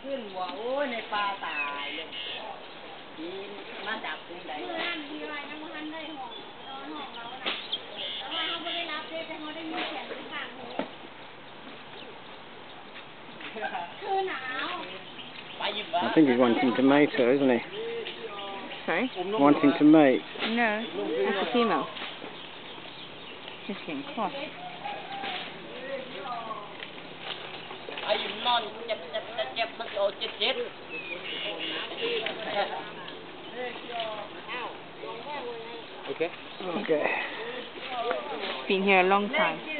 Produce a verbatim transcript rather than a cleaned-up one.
ขึ้นหัวโอ้ยในปลาตายเลยดีมาจากตรงไหนเมื่อนั้นดีไรยังไม่ทันได้ห่วงนอนห้องเราน่ะแต่ว่าเขาไม่ได้รับเลยแต่เขาได้มีแขนเป็นข้างหูคือหนาว I think he's wanting to mate her, isn't he? Sorry? Wanting to mate. No, that's a female. Just getting cross. ไอ้นอนเจ็บเจ็บเจ็บมันโตเจ็บเจ็บ Okay. Okay. Been here a long time.